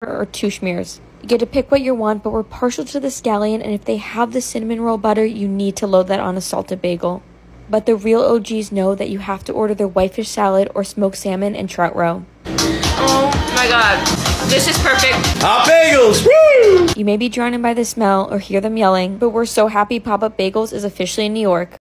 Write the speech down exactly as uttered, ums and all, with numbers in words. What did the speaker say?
or our two schmears. You get to pick what you want, but we're partial to the scallion, and if they have the cinnamon roll butter, you need to load that on a salted bagel. But the real O Gs know that you have to order their whitefish salad or smoked salmon and trout roe. Oh my god, this is perfect. Hot bagels, woo! You may be drowning by the smell or hear them yelling, but we're so happy Pop-Up Bagels is officially in New York.